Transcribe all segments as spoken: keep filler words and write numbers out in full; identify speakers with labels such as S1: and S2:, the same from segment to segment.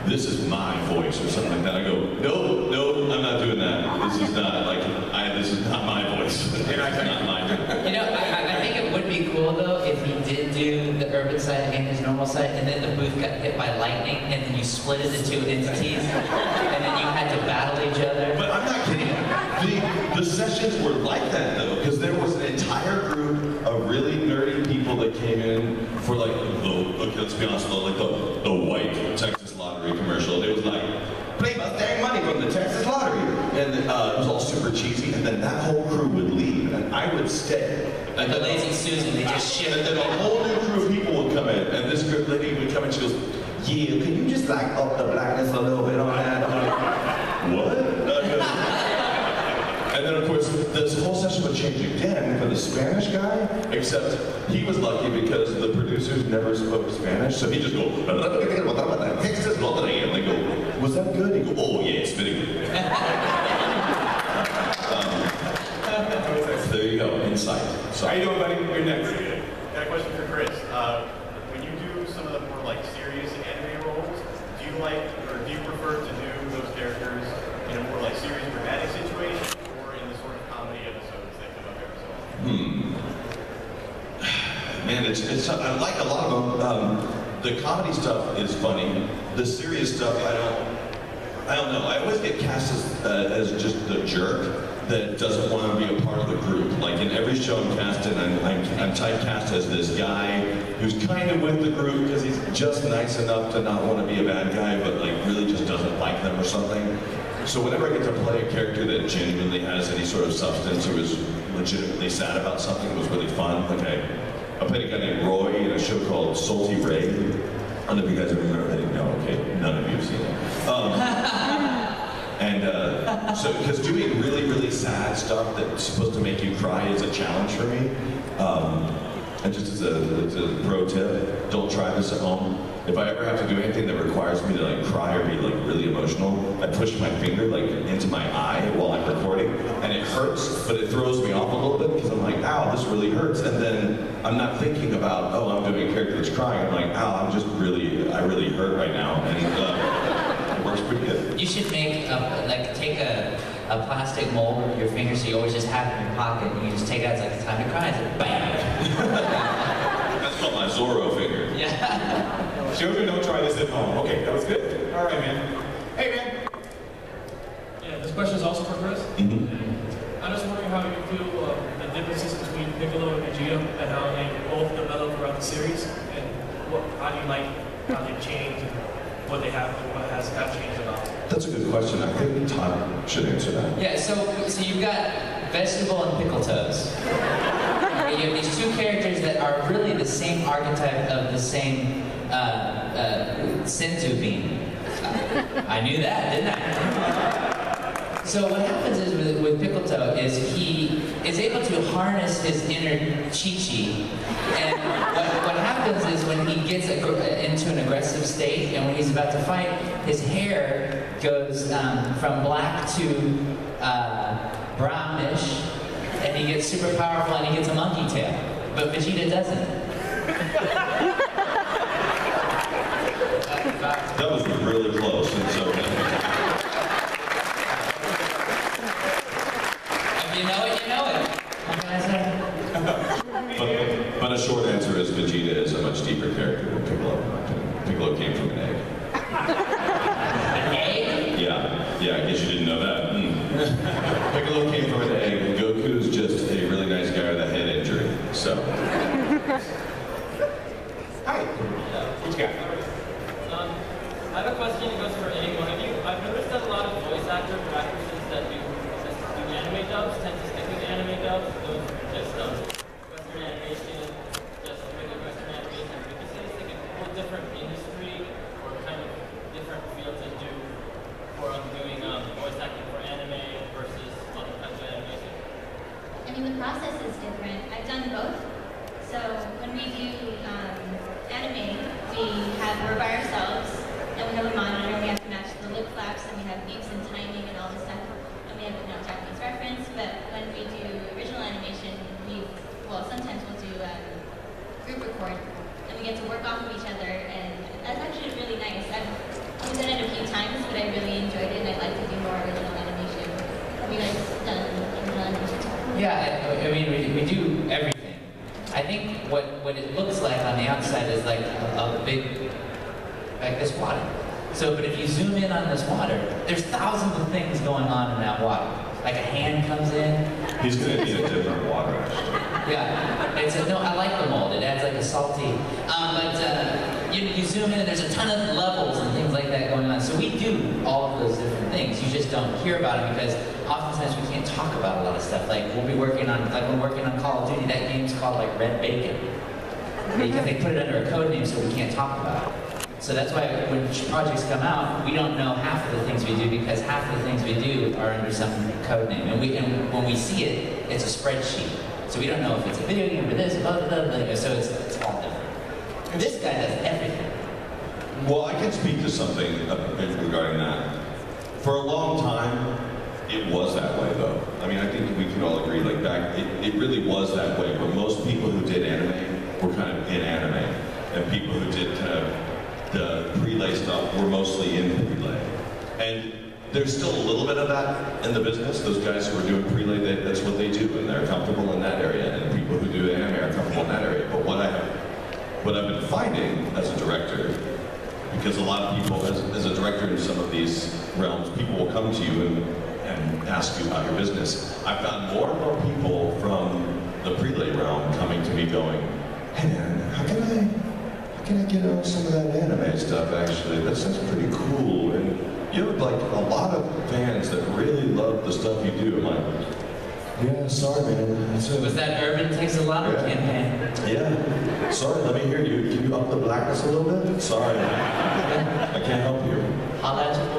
S1: this is my voice or something like that. I go, no, no, I'm not doing that. This is not like, I, this is not my voice. It's not mine.
S2: You know, I, I think it would be cool though if he did do the urban side and his normal side, and then the booth got hit by lightning, and then you split it into two entities, and then you had to battle each other.
S1: But I'm not kidding. The, the sessions were like that though, because there was an entire group of really nerdy people that came in for like the, okay, let's be honest, like the, the white Texas lottery commercial. It was like, play Mustang money from the Texas lottery. And uh, it was all super cheesy, and then that whole crew would leave, and I would stay.
S2: Like the Lazy Susan, they just shift.
S1: And then a whole new crew of people would come in, and this good lady would come in, she goes, yeah, can you just like up the blackness a little bit on that? I'm like, what? And then of course, this whole session would change again for the Spanish guy, except he was lucky because the producers never spoke Spanish, so he just go, Texas lottery, and they go, was that good? He go, oh yeah, it's very good. um, there you go, insight. So,
S3: how you doing, buddy? You're next.
S4: Got a question for Chris. Uh, when you do some of the more like serious anime roles, do you like, or do you prefer to do those characters in a more like serious dramatic situation, or in the sort of comedy episodes that come up every so often?
S1: Hmm. Man, it's, it's, I like a lot of them. Um, the comedy stuff is funny. The serious stuff, I don't, I don't know. I always get cast as, uh, as just the jerk that doesn't want to be a part of the group. Like in every show I'm cast in, I'm, I'm, I'm typecast as this guy who's kind of with the group because he's just nice enough to not want to be a bad guy, but like really just doesn't like them or something. So whenever I get to play a character that genuinely has any sort of substance or is legitimately sad about something, it was really fun. Like I, I played a guy named Roy in a show called Salty Ray. I don't know if you guys ever remember that. No, okay, none of you have seen it. Um, and uh, so, because doing really, really sad stuff that's supposed to make you cry is a challenge for me. Um, and just as a, as a pro tip, don't try this at home. If I ever have to do anything that requires me to like cry or be like really emotional, I push my finger like into my eye while I'm recording, and it hurts, but it throws me off a little bit because I'm like, ow, this really hurts. And then I'm not thinking about, oh, I'm doing a character that's crying. I'm like, ow, I'm just really, I really hurt right now. And uh, it works pretty good.
S2: You should make, a, like, take a, a plastic mold of your finger so you always just have it in your pocket, and you just take it out, it's like, it's time to cry, it's like, bam!
S1: That's called my Zorro finger.
S2: Yeah.
S3: Children, don't try this at home. Okay, that was good. All right, man. Hey, man.
S5: Yeah, this question is also for Chris.
S1: Mm-hmm.
S5: I'm just wondering how you feel uh, the differences between Piccolo and Vegeta and how they both develop throughout the series, and what, how do you like how they change and what they have, what has have changed about them.
S1: That's a good question. I think Todd should answer that.
S2: Yeah, so so you've got Vegetable and Pickle Toes. You have these two characters that are really the same archetype of the same uh, uh, Senzu bean. Uh, I knew that, didn't I? So what happens is with, with Pickle Toe is he is able to harness his inner Chi-Chi, and what, what happens is when he gets into an aggressive state and when he's about to fight, his hair goes um, from black to uh, brownish, and he gets super powerful and he gets a monkey tail. But Vegeta doesn't.
S1: That was really close. And so,
S2: if you know it, you know it. What can I say?
S1: but, but a short answer is Vegeta is a much deeper character than Piccolo, in my opinion. Piccolo came from an egg.
S2: An egg?
S1: Yeah, yeah, I guess you didn't know that. Mm. Piccolo came from an egg, and Goku's just a really nice guy with a head injury, so.
S3: Hi. What you got?
S6: Um, I have a question that goes for any one of you. I've noticed that a lot of voice actors or actresses that do, just do anime dubs tend to stick with anime dubs. Those just um, Western animation, just regular Western animation. Would you say it's like a whole different industry or kind of different field to do for um, doing um, voice acting for anime versus other kinds of animation?
S7: I mean, the process is different. I've done both. So when we do um, anime, we have, we're by ourselves, and we have a monitor, and we have to match the lip flaps, and we have beeps and timing and all this stuff, and we have to know Japanese reference. But when we do original animation, we I really enjoyed it, and I'd like to do more original animation. Have you guys done original animation?
S2: Yeah, I, I mean, we, we do everything. I think what, what it looks like on the outside is like a, a big, like this water. So, but if you zoom in on this water, there's thousands of things going on in that water. Like a hand comes in.
S1: He's gonna need a different water, actually.
S2: Yeah, it's a, no, I like the mold. It adds like a salty. Um, but uh, you, you zoom in, and there's a ton of levels and things like that going on. So we do all of those different things. You just don't hear about it because oftentimes we can't talk about a lot of stuff. Like we'll be working on, like we're working on Call of Duty. That game's called like Red Bacon because they put it under a code name so we can't talk about it. So that's why when projects come out, we don't know half of the things we do because half of the things we do are under some code name. And we and when we see it, it's a spreadsheet. So we don't know if it's a video game or this, blah, blah, blah, blah. So it's, it's all different. This guy does everything.
S1: Well, I can speak to something regarding that. For a long time, it was that way, though. I mean, I think we could all agree, like back, it, it really was that way, where most people who did anime were kind of in anime, and people who did kind of the prelay stuff were mostly in prelay. And there's still a little bit of that in the business. Those guys who are doing prelay, they, that's what they do, and they're comfortable in that area, and people who do anime are comfortable in that area. But what I have, what I've been finding as a director, because a lot of people, as, as a director in some of these realms, people will come to you and, and ask you about your business. I've found more and more people from the prelay realm coming to me going, hey man, how can I, how can I get on some of that anime stuff actually? That sounds pretty cool. And you have like a lot of fans that really love the stuff you do. I'm like, yeah, sorry man. That's
S2: So was that Urban Takes a Lot
S1: Yeah.
S2: campaign?
S1: Yeah. Sorry, let me hear you. Can you up the blackness a little bit? Sorry. I can't help you.
S2: Holla at your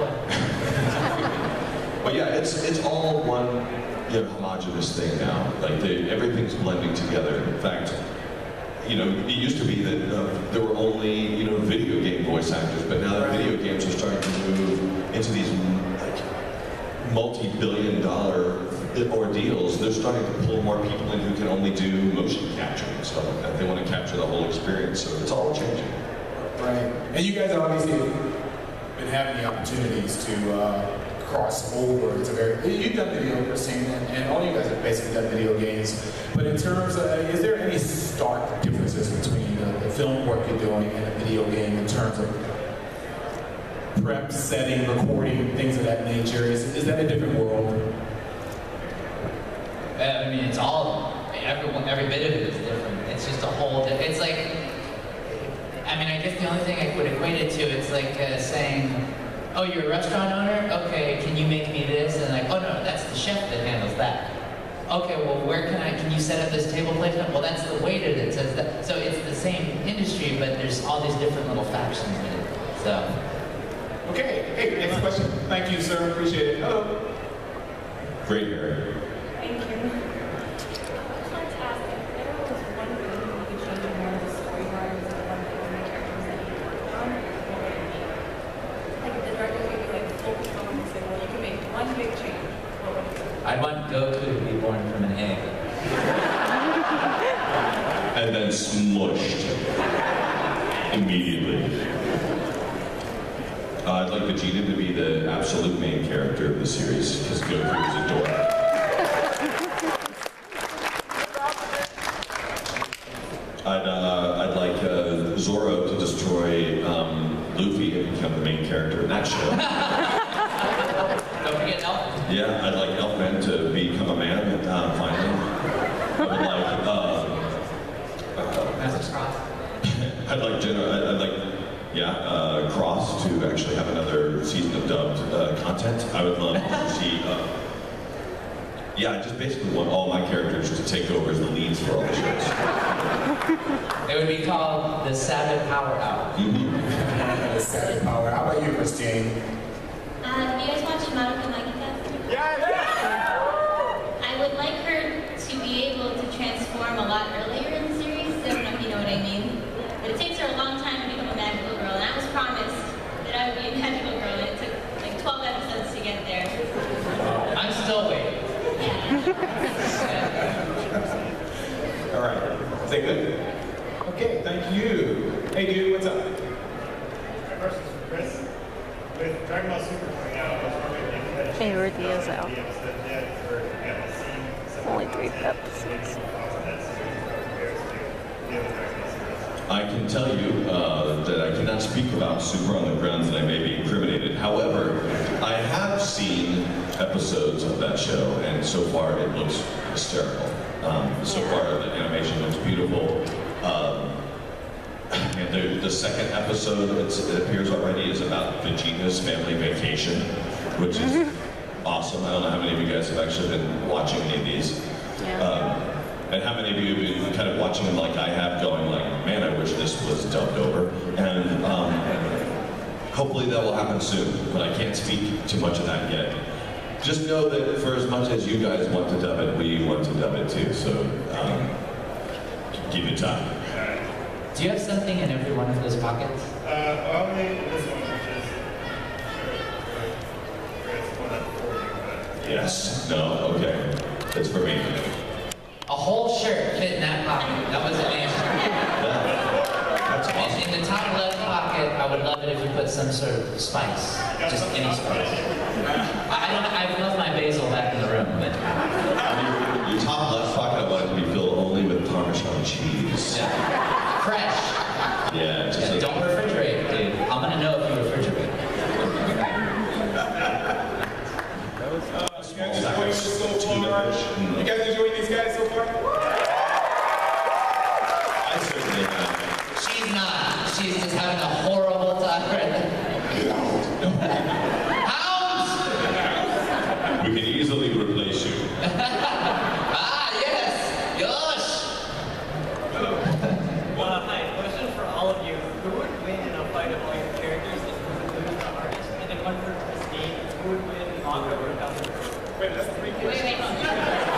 S2: boy.
S1: But yeah, it's it's all one you know, homogenous thing now. Like they, everything's blending together. In fact, you know, it used to be that uh, there were only you know video game voice actors, but now that video games are starting to move into these like multi-billion dollar ordeals, they're starting to pull more people in who can only do motion capture and stuff like that. They want to capture the whole experience, so it's all changing.
S3: Right. And you guys have obviously been having the opportunities to uh, cross over to very. You've done video, Christine, and, and all you guys have basically done video games. But in terms of, is there any stark differences between the, the film work you're doing and the video game in terms of prep, setting, recording, things of that nature? Is, is that a different world?
S2: I mean, it's all, everyone, every bit of it is different. It's just a whole, di- it's like, I mean, I guess the only thing I would equate it to, it's like uh, saying, oh, you're a restaurant owner? Okay, can you make me this? And like, oh no, that's the chef that handles that. Okay, well, where can I, can you set up this table placement? Well, that's the waiter that says that. So it's the same industry, but there's all these different little factions in it, so.
S3: Okay, hey, next question. Thank you, sir, appreciate it. Hello.
S1: Great hair.
S8: Thank you. I just wanted to ask if there was one thing you could change in one of the storylines or one of the characters that you worked on, what would it be? Like if the director gave you like full control and say, well, you can make one big change, what would it be?
S2: I want Goku to be born from an egg.
S1: And then smushed immediately. Uh, I'd like Vegeta to be the absolute main character of the series, because Goku is adorable. I'd, uh, I'd like uh, Zoro to destroy um, Luffy and become the main character in that show.
S2: Don't forget Elf.
S1: Yeah, I'd like Elfman to become a man, uh, finally. I would like, uh, uh,
S2: Master Cross.
S1: I'd like, Jenna, I'd, I'd like, yeah, uh, Cross to actually have another season of dubbed uh, content. I would love to see, uh, yeah, I just basically want all my characters to take over as the leads for all the shows.
S2: It would be called the Sabbath Power Hour.
S1: Mm-hmm.
S3: The Saturday Power. How about you, Christine?
S7: Uh, do you guys watch Madoka Magica?
S3: Yeah!
S7: I would like her to be able to transform a lot earlier in the series. I don't know if you know what I mean. But it takes her a long time to become a magical girl, and I was promised that I would be a magical girl, and it took like twelve episodes to get there.
S2: I'm still waiting.
S3: All right. Is that good? Okay, thank you. Hey, dude, what's up?
S4: My question's for Chris. with Dragon Ball Super coming out, I was wondering if you had a
S9: Hey, we're Diaz
S4: chance
S9: out.
S4: to see the episode yet, or if you haven't seen some
S9: Only
S4: of the
S9: three
S4: content,
S9: episodes.
S4: maybe thoughts on that series and how it compares to the other Dragon Ball series.
S1: I can tell you uh, that I cannot speak about Super on the grounds that I may be incriminated. However, I have seen episodes of that show, and so far it looks hysterical. Um, so far, the animation looks beautiful. Um, and the, the second episode, it's, it appears already, is about Vegeta's family vacation, which is awesome. I don't know how many of you guys have actually been watching any of these.
S9: Yeah.
S1: Um, and how many of you have been kind of watching them like I have, going like, man, I wish this was dubbed over. And um, hopefully that will happen soon, but I can't speak too much of that yet. Just know that for as much as you guys want to dub it, we want to dub it too, so um, give it time.
S2: Do you have something in every one of those pockets?
S4: Uh, only this one, which is sure, it's one up for you, but
S1: Yes, no, okay, that's for me.
S2: A whole shirt fit in that pocket. That was amazing.
S1: That's
S2: And
S1: awesome.
S2: in the top left pocket, I would love it if you put some sort of spice. Just any spice. I I don't. I've left my basil back in the room, but
S1: Your, your top left pocket, I want it to be filled only with Parmesan cheese.
S2: yeah. Fresh.
S1: Yeah, just
S2: Yeah,
S1: like,
S2: don't refrigerate, dude. I'm gonna know if you refrigerate.
S3: You guys enjoying this so far? You guys enjoying these guys so far?
S1: I certainly have.
S2: She's not. She's just having a horrible time right now. Hounds!
S1: We can easily replace you.
S2: Ah, yes! Yosh!
S6: Uh, hi, question for all of you. Who would win in a fight of all your characters and who would lose the hardest? And then one for Christine, who would win Manga or Calvin?
S3: Wait, that's three
S7: Wait, wait, hold on.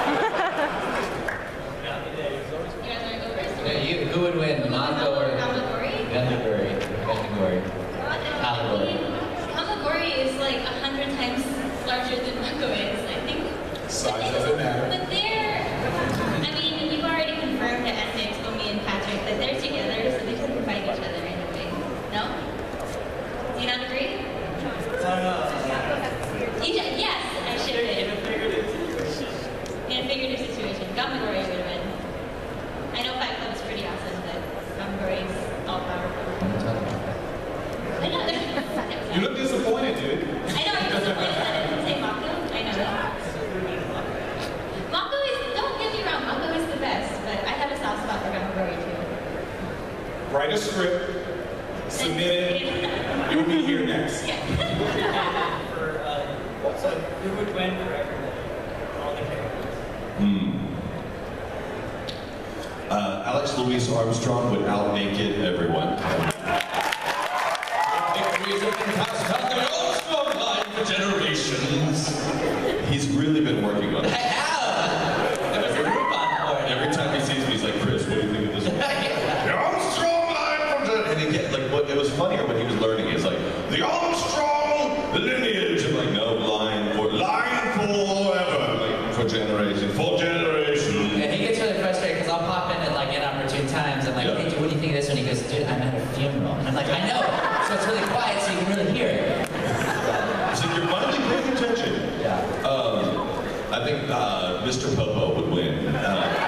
S6: Yeah, the day.
S7: You guys want to go first?
S2: Yeah, you, who would win, Mako or
S7: Kamagori?
S2: Gundagori? Gundagori. Allegory.
S7: Kamagori is like a hundred times larger than Mako is. I think.
S3: Size doesn't matter.
S7: But they're, I mean, you've already confirmed to Essex, Omi, and Patrick that they're together, so they couldn't fight each other anyway. No? Do you not agree? You ju- yes, I should
S6: In
S7: have.
S6: a figurative situation.
S7: In a figurative situation, Kamagori would have been. I know Fight Club's pretty awesome, but Kamagori is all powerful. I know. they're-
S3: You look disappointed, dude.
S7: I know, I'm disappointed that I didn't say Mako. I know that. Mako is, don't get me wrong, Mako is the best, but I have a soft spot for Kamagori too.
S3: Write a script, submit it, you'll be here next.
S7: Yeah.
S6: For, uh, so who would win for everyone? All the characters.
S1: Hmm. Uh, Alex Louis Armstrong would outnaked everyone. Victories have been passed on the Armstrong line for generations. He's really been working on
S2: I
S1: it.
S2: have! There was a group on board.
S1: Every time he sees me, he's like, Chris, what do you think of this one? The Armstrong line for gen-" And he get like what it was funnier when he was learning. He's like, the Armstrong lineage. I'm like, no, line for line forever. Like for generation, for generation.
S2: Yeah, he gets really frustrated because I'll pop in at like inopportune times. I'm like,
S1: Yeah.
S2: hey, dude, what do you think of this one? He goes, dude, I'm at a funeral. And I'm like, I know. So it's really quiet so you can really hear it.
S1: So you're finally paying attention.
S2: Yeah.
S1: Um, I think uh, Mister Popo would win. Uh,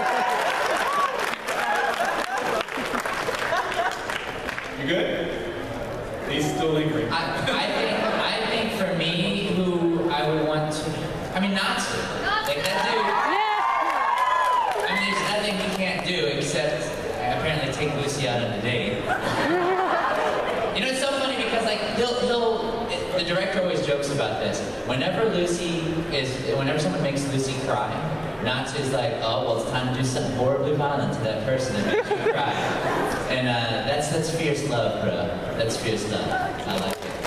S3: You good? He's still lingering.
S2: I, I think I think for me, who I would want to, I mean, Natsu. Like that dude. I mean, there's nothing he can't do except apparently take Lucy out on a date. You know, it's so funny because like he'll he'll the director always jokes about this. Whenever Lucy is, whenever someone makes Lucy cry, Natsu's like, oh well, it's time to do something horribly violent to that person that makes you cry. And uh, that's that's fierce love, bro. That's fierce love. I like it.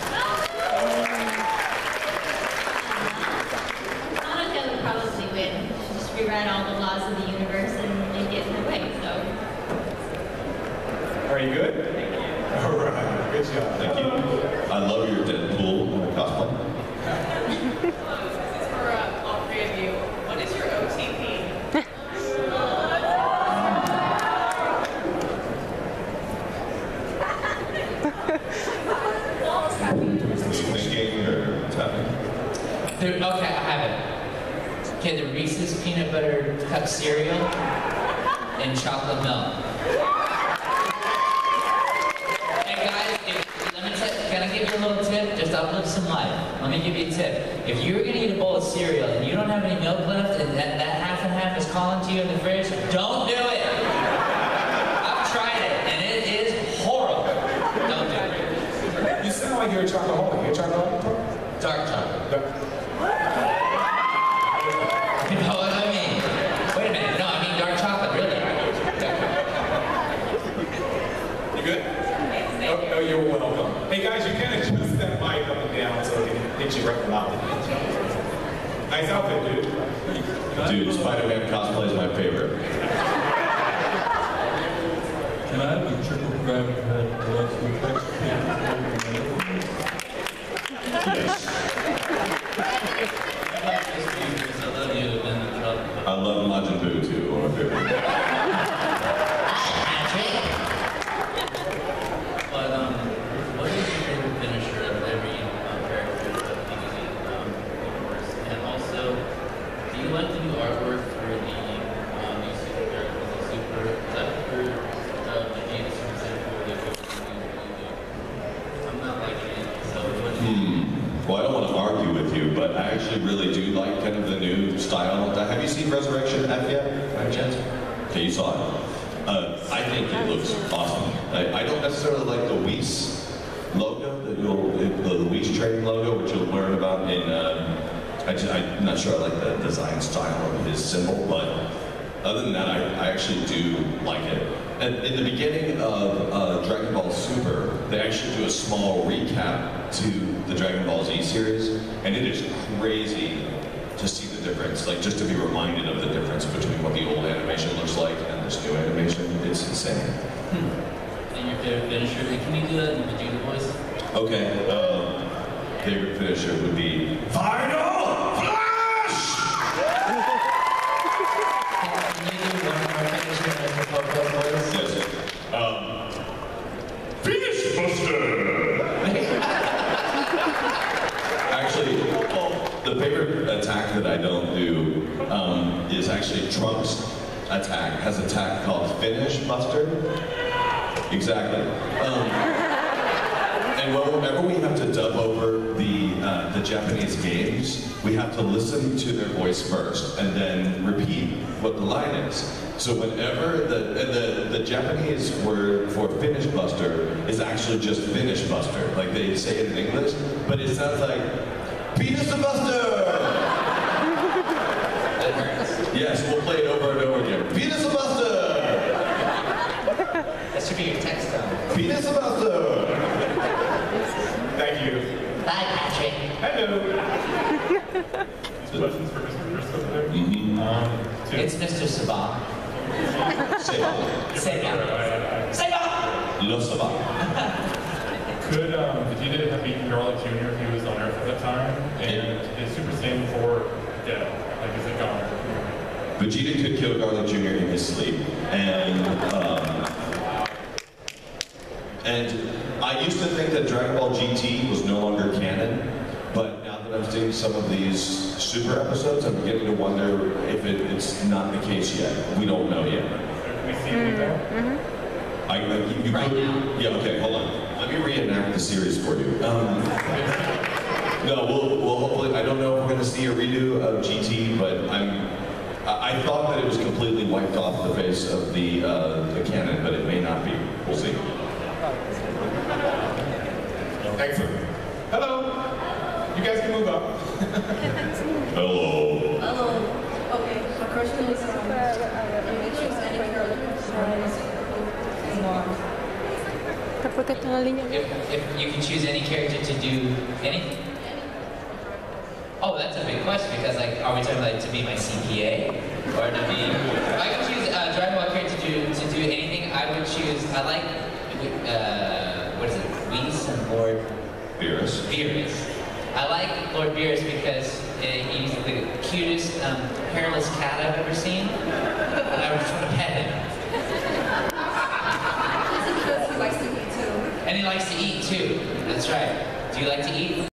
S7: Monica would probably win. She'd just rewrite all the laws of the universe and make it her way, so.
S3: Are you good? Thank you. All right, good job.
S1: Thank you. I love your Deadpool uh, cosplay.
S10: For uh, all three of you, what is your O T P?
S2: The, okay, I have it. Okay, the Reese's peanut butter cup cereal and chocolate milk. And guys, if, let me tell, can I give you a little tip? Just uplift some life. Let me give you a tip. If you're gonna eat a bowl of cereal and you don't have any milk left, and that, that half and half is calling to you in the fridge, don't do it. I've tried it, and it is horrible. Don't do it.
S3: You sound like you're a chocoholic. You're a chocoholic?
S2: Dark chocolate.
S3: Dark.
S2: You know what I mean? Wait a minute. No, I mean dark chocolate, really.
S3: You good? Oh, oh, you're welcome. Hey guys, you can adjust that mic up and down so it can hit you right in the mouth. Nice outfit, dude.
S1: Dude, Spider-Man cosplay is my favorite.
S9: Can I have a triple grab head gloves with
S1: Yes.
S2: I love you, and
S1: I love Majin Buu too, one of my favorite.
S2: But um, what is your favorite finisher of every um, character of the um, universe? And also, do you like the new artwork for the um, new super characters, the super? Is that for uh, Vegeta Super Saiyan four? They go to the new I'm not liking it. So what do you?
S1: Hmm. Well, I don't want to argue with you, but I actually really do like kind of the new style. Have you seen Resurrection F yet, by chance? Okay, you saw it. Uh, I think it looks awesome. I, I don't necessarily like the Whis logo, the, you'll, the Whis trading logo, which you'll learn about in. Um, I just, I'm not sure I like the design style of his symbol, but other than that, I, I actually do like it. And in the beginning of uh, Dragon Ball Super, they actually do a small recap to the Dragon Ball Z series, and it is crazy to see the difference, like just to be reminded of the difference between what the old animation looks like and this new animation. It's insane.
S2: Hmm. And your favorite finisher? Can you do that in the Vegeta voice?
S1: Okay, um, favorite finisher would be Final Flash!
S2: Can you do one more finisher in the Popo voice?
S1: Yes. Um, Finish Buster! Actually, the favorite attack that I don't do um, is actually Trunks' attack. Has an attack called Finish Buster. Exactly. Um, and whenever we have to dub over the uh, the Japanese games, we have to listen to their voice first and then repeat what the line is. So whenever the and the the Japanese word for Finish Buster is actually just Finish Buster, like they say it in English, but it sounds like Penis Buster.
S2: That hurts.
S1: Yes, we'll play it over and over again. Penis Buster.
S2: That should be your text tone.
S1: Penis Buster.
S3: Thank you.
S2: Bye, Patrick.
S3: Hello.
S9: These questions for Mister Chris over there.
S1: Mm-hmm.
S9: Um, two.
S2: It's Mister Sabah.
S1: Seba.
S2: Seba. Seba!
S1: Lo Seba.
S9: Could um, Vegeta have beaten Garlic Junior if he was on Earth at that time? And is Super Saiyan four dead? Like, is it gone?
S1: Vegeta could kill Garlic Junior in his sleep, and um, and I used to think that Dragon Ball G T was no longer canon, but now that I'm seeing some of these Super episodes, I'm beginning to wonder if it, it's not the case yet. We don't know yet.
S9: Can we see it now?
S1: I, I, you, you
S2: Right
S1: could-
S2: now.
S1: Yeah. Okay. Hold on. Let me reenact the series for you. Um, no, we'll, we'll hopefully. I don't know if we're going to see a redo of G T, but I'm. I I thought that it was completely wiped off the face of the uh, the canon, but it may not be. We'll see.
S3: Excellent. Hello. You guys can move up.
S1: Hello.
S8: Hello. Okay, my question is, um, you may choose any character besides Zwan.
S2: If, if you can choose any character to do anything. Oh, that's a big question because, like, are we talking like to be my C P A or to be? If I could choose a Dragon Ball character to do to do anything, I would choose. I like uh, what is it, Whis and Lord
S1: Beerus.
S2: Beerus. I like Lord Beerus because uh, he's the cutest um, hairless cat I've ever seen, and I would just want to pet him.
S8: Is it because he likes to eat too?
S2: And he likes to eat too. That's right. Do you like to eat?